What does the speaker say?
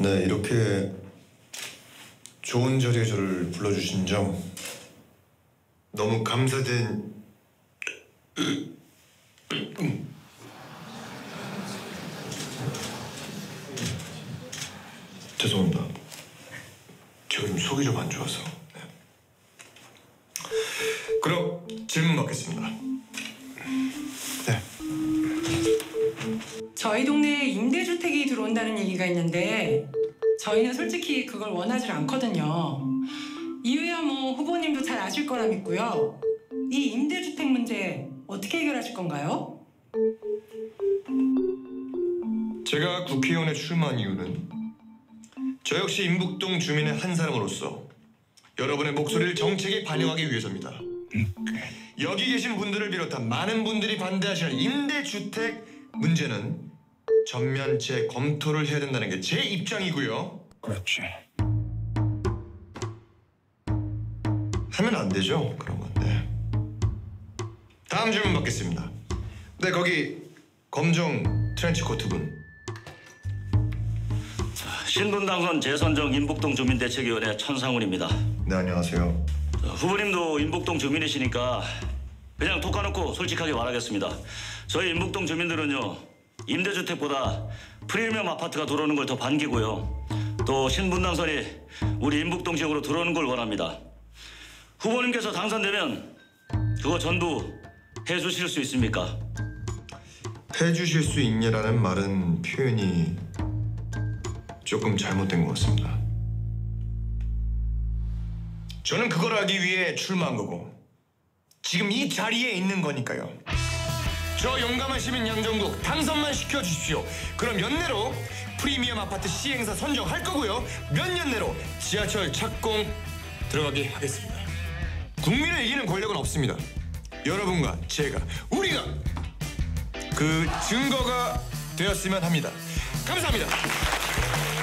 네, 이렇게 좋은 자리에 저를 불러주신 점 너무 감사된... 죄송합니다. 제가 좀 속이 좀 안 좋아서. 네. 그럼 질문 받겠습니다. 네. 저희 동네에 임대주택이 들어온다는 얘기가 있는데 저희는 솔직히 그걸 원하지 않거든요. 이유야 뭐 후보님도 잘 아실 거라 믿고요. 이 임대주택 문제 어떻게 해결하실 건가요? 제가 국회의원에 출마한 이유는 저 역시 인북동 주민의 한 사람으로서 여러분의 목소리를 정책에 반영하기 위해서입니다. 여기 계신 분들을 비롯한 많은 분들이 반대하시는 임대주택 문제는 전면 재검토를 해야 된다는 게 제 입장이고요. 그렇지. 하면 안 되죠, 그런 건데. 다음 질문 받겠습니다. 네, 거기 검정 트렌치코트 분. 신분당선 재선정 인북동 주민대책위원회 천상훈입니다. 네, 안녕하세요. 후보님도 인북동 주민이시니까 그냥 톡 까놓고 솔직하게 말하겠습니다. 저희 인북동 주민들은요, 임대주택보다 프리미엄 아파트가 들어오는 걸 더 반기고요. 또 신분당선이 우리 인북동 지역으로 들어오는 걸 원합니다. 후보님께서 당선되면 그거 전부 해주실 수 있습니까? 해주실 수 있냐라는 말은 표현이 조금 잘못된 것 같습니다. 저는 그걸 하기 위해 출마한 거고 지금 이 자리에 있는 거니까요. 저 용감한 시민 양정국 당선만 시켜주십시오. 그럼 연내로 프리미엄 아파트 시행사 선정할 거고요. 몇 년 내로 지하철 착공 들어가게 하겠습니다. 국민의 이기는 권력은 없습니다. 여러분과 제가, 우리가 그 증거가 되었으면 합니다. 감사합니다.